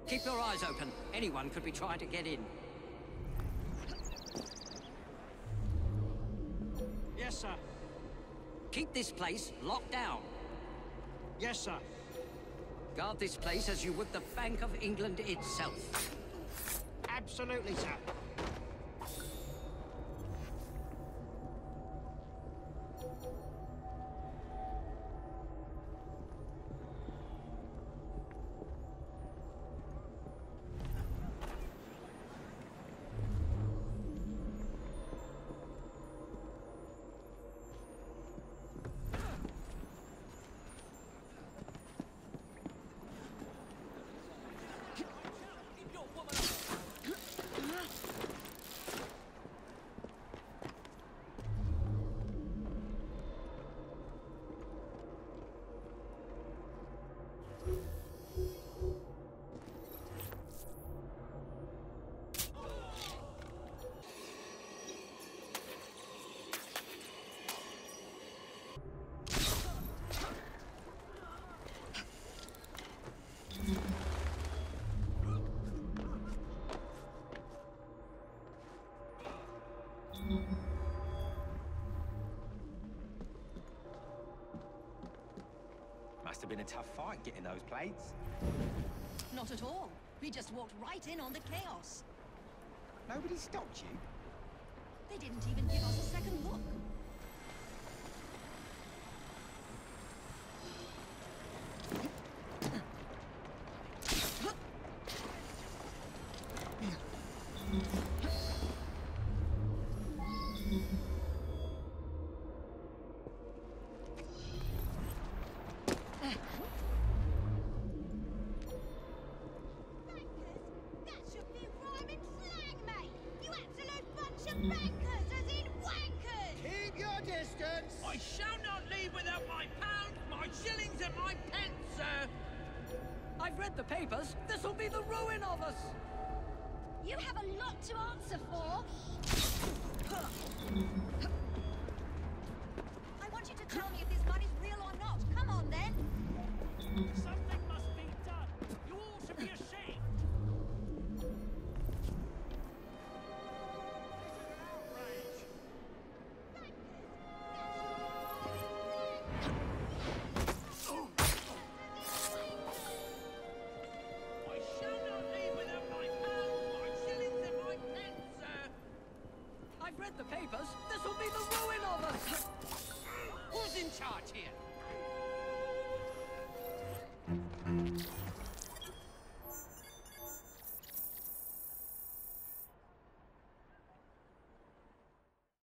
Keep your eyes open. Anyone could be trying to get in. Yes, sir. Keep this place locked down. Yes, sir. Guard this place as you would the Bank of England itself. Absolutely, sir. Must have been a tough fight getting those plates. Not at all. We just walked right in on the chaos. Nobody stopped you? They didn't even give us a second look. Bankers, as in wankers! Keep your distance! I shall not leave without my pounds, my shillings and my pence, sir! I've read the papers. This'll be the ruin of us! You have a lot to answer for! I want you to tell me if this money's real or not. Come on, then! Something must be done. You all should be ashamed. I've read the papers. This'll be the ruin of us! Who's in charge here?